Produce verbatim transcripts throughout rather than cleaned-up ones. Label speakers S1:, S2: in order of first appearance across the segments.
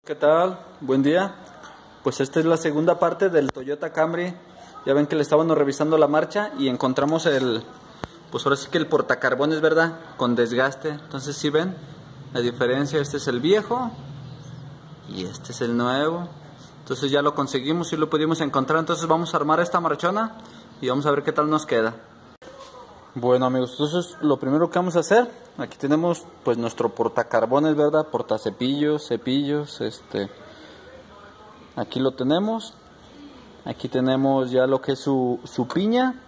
S1: ¿Qué tal? Buen día. Pues esta es la segunda parte del Toyota Camry. Ya ven que le estábamos revisando la marcha y encontramos el, pues ahora sí que el portacarbones, ¿verdad? Con desgaste. Entonces si ven la diferencia, este es el viejo y este es el nuevo. Entonces ya lo conseguimos y lo pudimos encontrar. Entonces vamos a armar esta marchona y vamos a ver qué tal nos queda. Bueno amigos, entonces lo primero que vamos a hacer, aquí tenemos pues nuestro portacarbones, ¿verdad? Portacepillos, cepillos, este, aquí lo tenemos. Aquí tenemos ya lo que es su, su piña.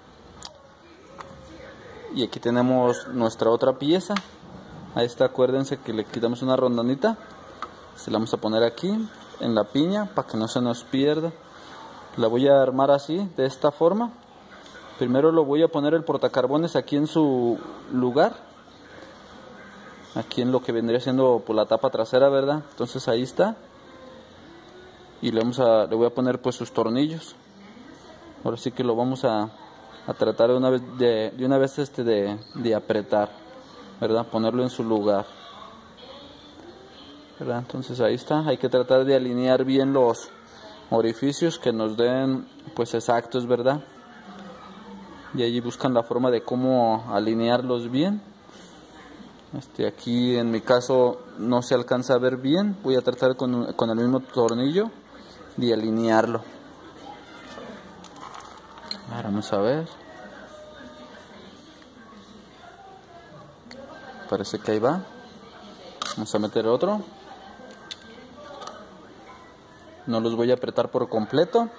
S1: Y aquí tenemos nuestra otra pieza. Ahí está, acuérdense que le quitamos una rondonita. Se la vamos a poner aquí en la piña para que no se nos pierda. La voy a armar así, de esta forma. Primero lo voy a poner el portacarbones aquí en su lugar. Aquí en lo que vendría siendo por la tapa trasera, ¿verdad? Entonces ahí está. Y le, vamos a, le voy a poner pues sus tornillos. Ahora sí que lo vamos a, a tratar de una vez, de, de, una vez este de, de apretar, ¿verdad? Ponerlo en su lugar, ¿verdad? Entonces ahí está. Hay que tratar de alinear bien los orificios que nos den pues exactos, ¿verdad? Y allí buscan la forma de cómo alinearlos bien. Este, aquí en mi caso no se alcanza a ver bien. Voy a tratar con, con el mismo tornillo de alinearlo. Ahora vamos a ver. Parece que ahí va. Vamos a meter otro. No los voy a apretar por completo.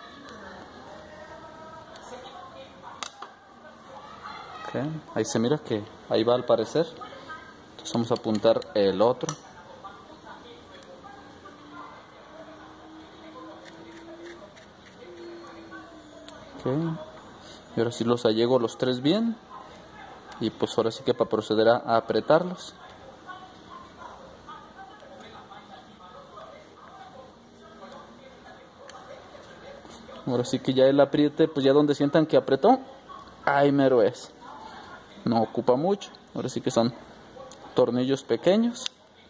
S1: Okay. Ahí se mira que ahí va al parecer. Entonces vamos a apuntar el otro. Okay. Y ahora sí los allego los tres bien. Y pues ahora sí que para proceder a, a apretarlos. Ahora sí que ya el apriete, pues ya donde sientan que apretó, ahí mero es. No ocupa mucho. Ahora sí que son tornillos pequeños.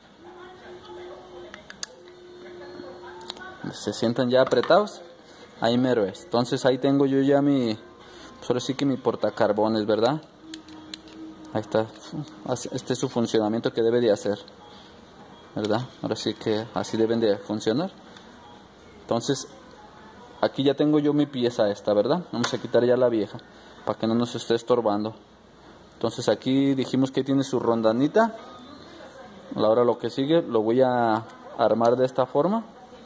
S1: Se sientan ya apretados, ahí mero es. Entonces ahí tengo yo ya mi, pues ahora sí que mi portacarbones, ¿verdad? Ahí está. Este es su funcionamiento que debe de hacer, ¿verdad? Ahora sí que así deben de funcionar. Entonces aquí ya tengo yo mi pieza esta, ¿verdad? Vamos a quitar ya la vieja para que no nos esté estorbando. Entonces aquí dijimos que tiene su rondanita. Ahora lo que sigue lo voy a armar de esta forma.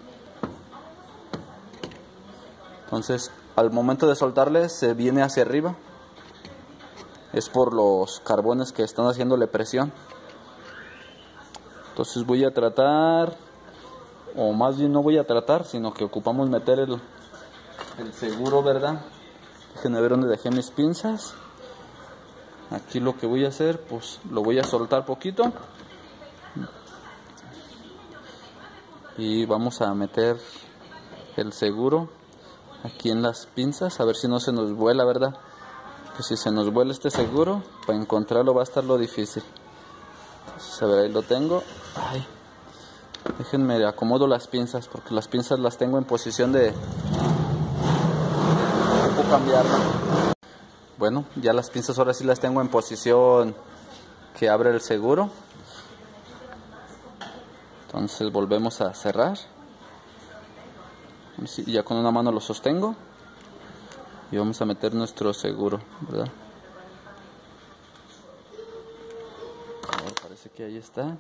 S1: Entonces al momento de soltarle se viene hacia arriba. Es por los carbones que están haciéndole presión. Entonces voy a tratar, o más bien no voy a tratar, sino que ocupamos meter el, el seguro, ¿verdad? Déjenme ver dónde dejé mis pinzas. Aquí lo que voy a hacer, pues lo voy a soltar poquito. Y vamos a meter el seguro aquí en las pinzas, a ver si no se nos vuela, ¿verdad? Que si se nos vuela este seguro, para encontrarlo va a estar lo difícil. Entonces, a ver, ahí lo tengo. Ay, déjenme acomodo las pinzas, porque las pinzas las tengo en posición de... Puedo cambiarla. Bueno, ya las pinzas ahora sí las tengo en posición que abre el seguro. Entonces volvemos a cerrar. Ya con una mano lo sostengo. Y vamos a meter nuestro seguro, ¿verdad? Ahora parece que ahí está.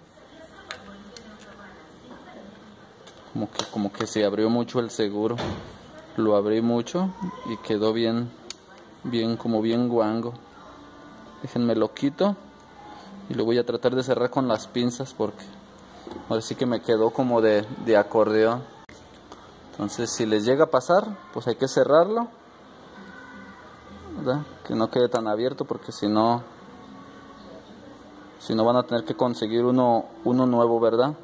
S1: Como que, como que se abrió mucho el seguro. Lo abrí mucho y quedó bien, bien como bien guango. Déjenme lo quito. Y lo voy a tratar de cerrar con las pinzas porque ahora sí que me quedó como de, de acordeón. Entonces si les llega a pasar, pues hay que cerrarlo, ¿verdad? Que no quede tan abierto porque si no, si no van a tener que conseguir uno, uno nuevo, ¿verdad?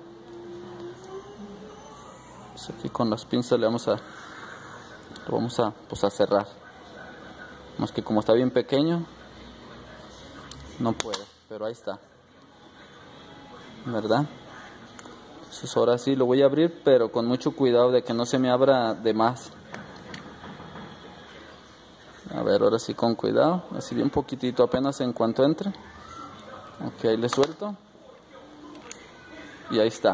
S1: Pues aquí con las pinzas le vamos a, lo vamos a, pues a cerrar. Más que como está bien pequeño, no puede, pero ahí está, ¿verdad? Entonces ahora sí lo voy a abrir, pero con mucho cuidado de que no se me abra de más. A ver, ahora sí con cuidado, así bien poquitito apenas en cuanto entre. Ok, ahí le suelto. Y ahí está.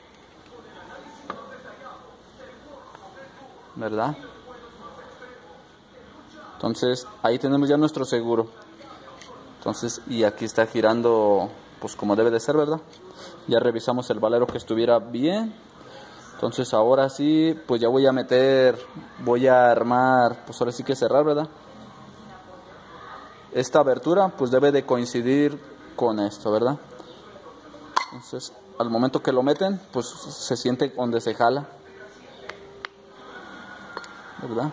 S1: ¿Verdad? Entonces ahí tenemos ya nuestro seguro. Entonces, y aquí está girando pues como debe de ser, ¿verdad? Ya revisamos el valero que estuviera bien. Entonces ahora sí, pues ya voy a meter, voy a armar, pues ahora sí que cerrar, ¿verdad? Esta abertura pues debe de coincidir con esto, ¿verdad? Entonces al momento que lo meten, pues se siente donde se jala, ¿verdad?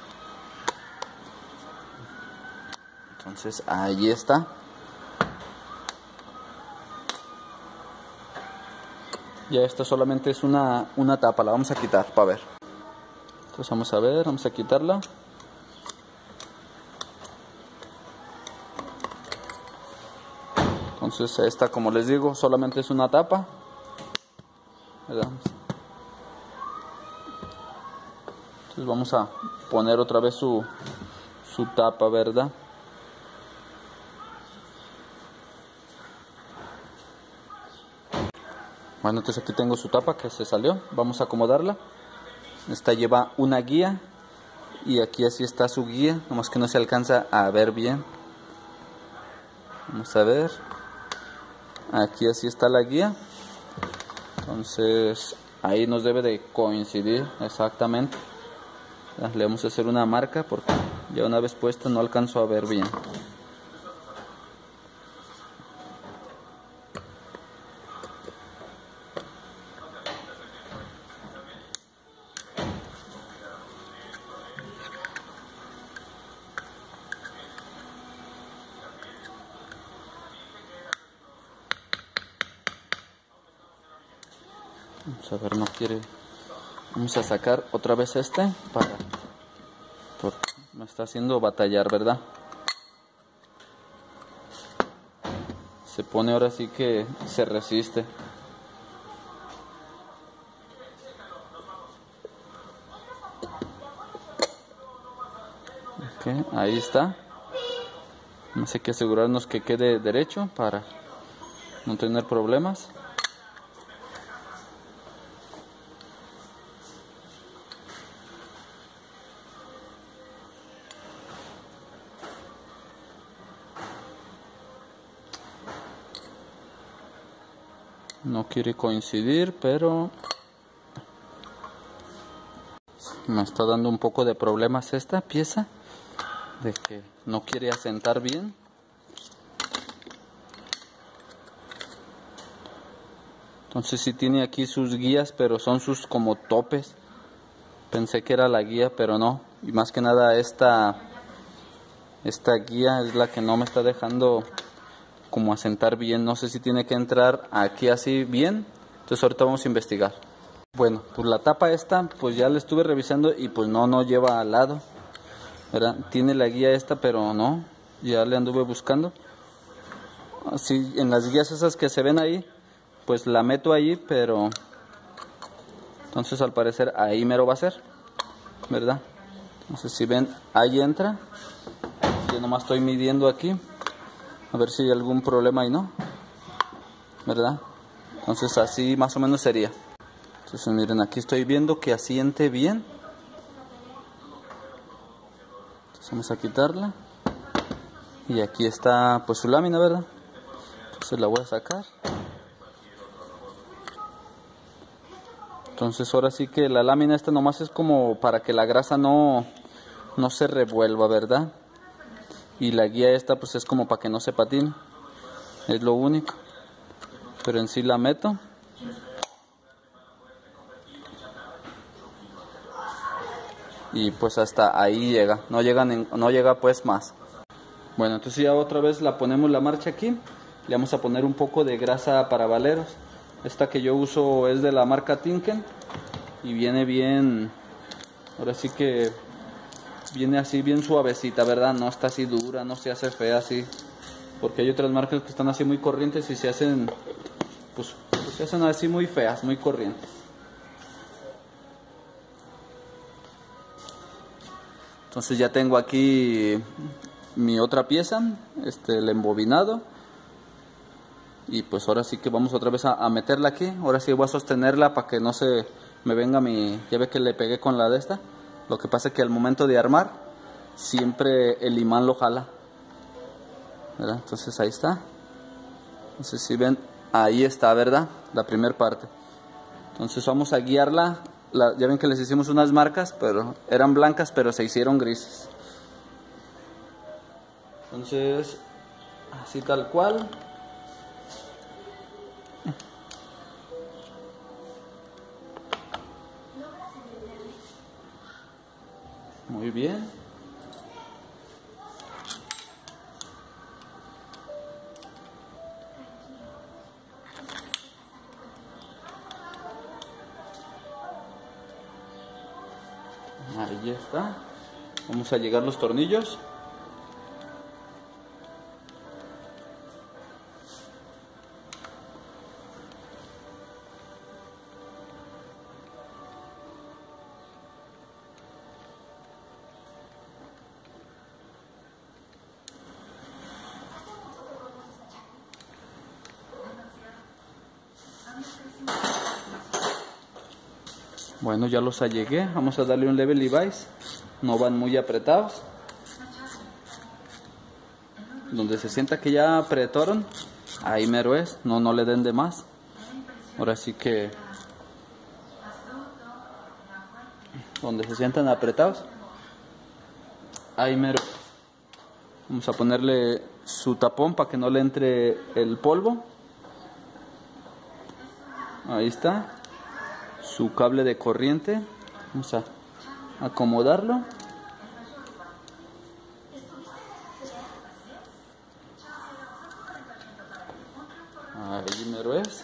S1: Entonces ahí está. Ya esta solamente es una, una tapa, la vamos a quitar para ver. Entonces vamos a ver, vamos a quitarla. Entonces esta, como les digo, solamente es una tapa, ¿verdad? Entonces vamos a poner otra vez su, su tapa, ¿verdad? Bueno, entonces aquí tengo su tapa que se salió. Vamos a acomodarla. Esta lleva una guía y aquí así está su guía, nomás que no se alcanza a ver bien. Vamos a ver. Aquí así está la guía. Entonces ahí nos debe de coincidir exactamente. Le vamos a hacer una marca porque ya una vez puesta no alcanzo a ver bien. Vamos a ver, no quiere. Vamos a sacar otra vez este para, porque me está haciendo batallar, ¿verdad? Se pone ahora sí que se resiste. Okay, ahí está. Vamos a que asegurarnos que quede derecho para no tener problemas. No quiere coincidir, pero me está dando un poco de problemas esta pieza, de que no quiere asentar bien. Entonces sí tiene aquí sus guías, pero son sus como topes. Pensé que era la guía, pero no. Y más que nada esta, esta guía es la que no me está dejando como asentar bien. No sé si tiene que entrar aquí así bien. Entonces ahorita vamos a investigar. Bueno, pues la tapa esta, pues ya la estuve revisando y pues no, no lleva al lado, ¿verdad? Tiene la guía esta, pero no. Ya le anduve buscando. Así, en las guías esas que se ven ahí, pues la meto ahí, pero entonces al parecer ahí mero va a ser, ¿verdad? Entonces si ven, ahí entra. Yo nomás estoy midiendo aquí, a ver si hay algún problema ahí, ¿no? ¿Verdad? Entonces así más o menos sería. Entonces miren, aquí estoy viendo que asiente bien. Entonces vamos a quitarla. Y aquí está pues su lámina, ¿verdad? Entonces la voy a sacar. Entonces ahora sí que la lámina esta nomás es como para que la grasa no, no se revuelva, ¿verdad? Y la guía esta pues es como para que no se patine. Es lo único. Pero en sí la meto. Y pues hasta ahí llega. No llega, no llega pues más. Bueno, entonces ya otra vez la ponemos la marcha aquí. Le vamos a poner un poco de grasa para valeros. Esta que yo uso es de la marca Tinken. Y viene bien, ahora sí que viene así bien suavecita, ¿verdad? No está así dura, no se hace fea así. Porque hay otras marcas que están así muy corrientes y se hacen, pues, pues Ya son así muy feas, muy corrientes. Entonces ya tengo aquí mi otra pieza, este, el embobinado. Y pues ahora sí que vamos otra vez a, a meterla aquí. Ahora sí voy a sostenerla para que no se me venga mi... Ya ve que le pegué con la de esta. Lo que pasa es que al momento de armar, siempre el imán lo jala, ¿verdad? Entonces ahí está. Entonces si ven, ahí está, ¿verdad? La primera parte. Entonces vamos a guiarla. La, ya ven que les hicimos unas marcas, pero eran blancas, pero se hicieron grises. Entonces, así tal cual. Muy bien. Ahí está. Vamos a llegar los tornillos. Bueno, ya los allegué. Vamos a darle un leve levi's. No van muy apretados. Donde se sienta que ya apretaron, ahí mero es. No, no le den de más. Ahora sí que donde se sientan apretados, ahí mero. Vamos a ponerle su tapón para que no le entre el polvo. Ahí está. Su cable de corriente. Vamos a acomodarlo. Ahí mero es.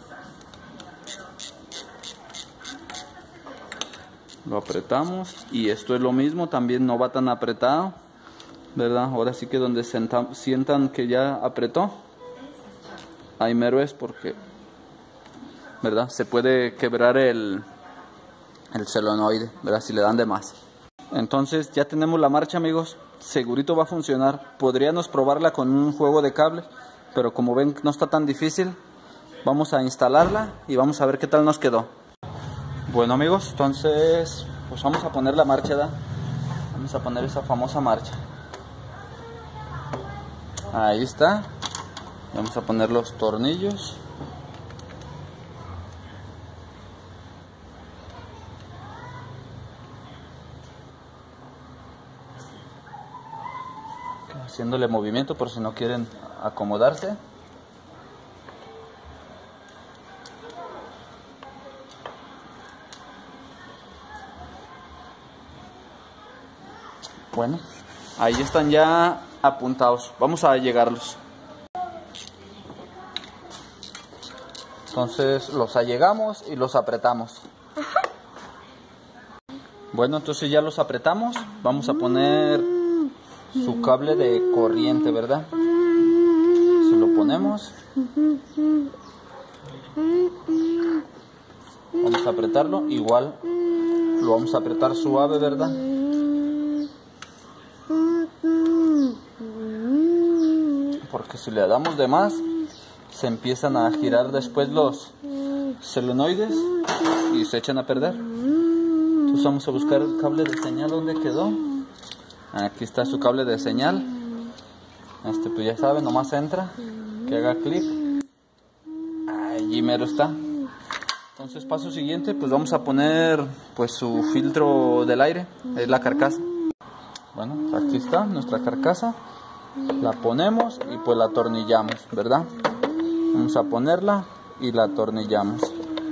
S1: Lo apretamos y esto es lo mismo, también no va tan apretado, ¿verdad? Ahora sí que donde sientan, sientan que ya apretó, ahí mero es, porque, ¿verdad? Se puede quebrar el, el solenoide, ¿verdad? Si le dan de más. Entonces ya tenemos la marcha, amigos. Segurito va a funcionar. Podríamos probarla con un juego de cables, pero como ven no está tan difícil. Vamos a instalarla y vamos a ver qué tal nos quedó. Bueno, amigos, entonces pues vamos a poner la marcha, ¿verdad? Vamos a poner esa famosa marcha. Ahí está. Vamos a poner los tornillos. Haciéndole movimiento por si no quieren acomodarse. Bueno, ahí están ya apuntados. Vamos a llegarlos. Entonces los allegamos y los apretamos. Bueno, entonces ya los apretamos. Vamos a poner su cable de corriente, ¿verdad? Se lo ponemos. Vamos a apretarlo. Igual lo vamos a apretar suave, ¿verdad? Porque si le damos de más, se empiezan a girar después los solenoides y se echan a perder. Entonces vamos a buscar el cable de señal. ¿Dónde quedó? Aquí está su cable de señal. Este pues ya saben, nomás entra, que haga clic. Allí mero está. Entonces paso siguiente, pues vamos a poner pues su filtro del aire, es la carcasa. Bueno, aquí está nuestra carcasa. La ponemos y pues la atornillamos, ¿verdad? Vamos a ponerla y la atornillamos.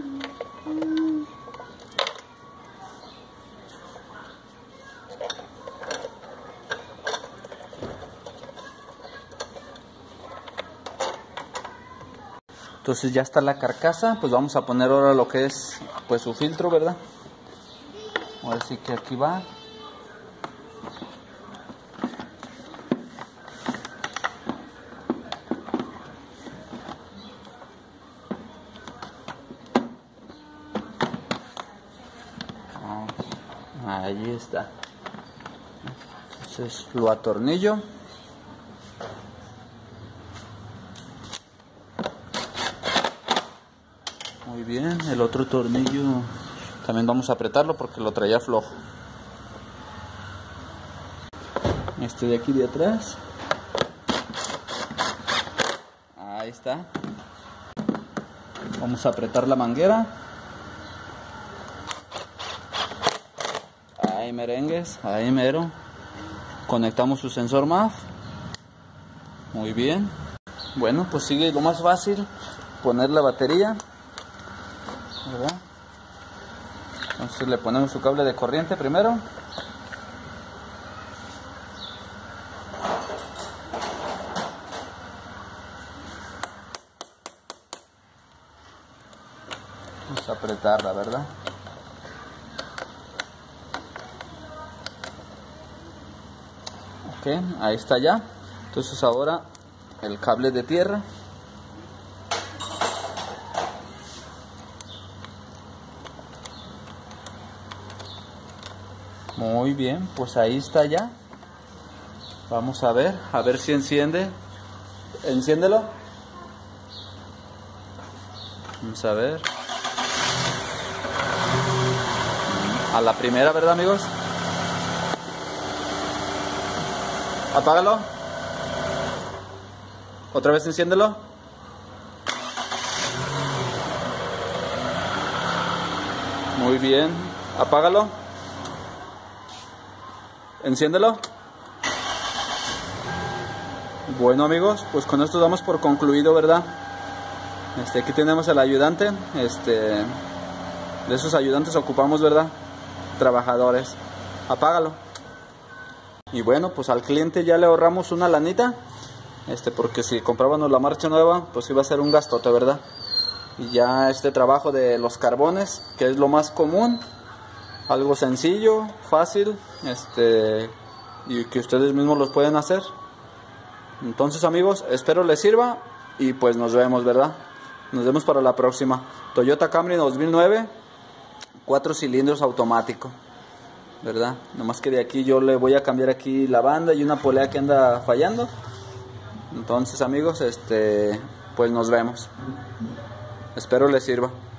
S1: Entonces ya está la carcasa, pues vamos a poner ahora lo que es pues su filtro, ¿verdad? Ahora sí que aquí va. Ahí está. Entonces lo atornillo. Muy bien, el otro tornillo también vamos a apretarlo porque lo traía flojo. Este de aquí de atrás. Ahí está. Vamos a apretar la manguera. Ahí merengues, ahí mero. Conectamos su sensor M A F. Muy bien. Bueno, pues sigue lo más fácil, poner la batería, ¿verdad? Entonces le ponemos su cable de corriente primero. Vamos a apretarla, ¿verdad? Ok, ahí está ya. Entonces ahora el cable de tierra. Muy bien, pues ahí está ya. Vamos a ver, a ver si enciende. Enciéndelo. Vamos a ver. A la primera, ¿verdad, amigos? Apágalo. Otra vez enciéndelo. Muy bien. Apágalo. Enciéndelo. Bueno, amigos, pues con esto damos por concluido, ¿verdad? Este, aquí tenemos al ayudante. Este, de esos ayudantes ocupamos, ¿verdad? Trabajadores. Apágalo. Y bueno, pues al cliente ya le ahorramos una lanita. Este, porque si comprábamos la marcha nueva, pues iba a ser un gastote, ¿verdad? Y ya este trabajo de los carbones, que es lo más común, algo sencillo, fácil, este, y que ustedes mismos los pueden hacer. Entonces, amigos, espero les sirva y pues nos vemos, ¿verdad? Nos vemos para la próxima. Toyota Camry dos mil nueve, cuatro cilindros automático, ¿verdad? Nomás que de aquí yo le voy a cambiar aquí la banda y una polea que anda fallando. Entonces, amigos, este, pues nos vemos. Espero les sirva.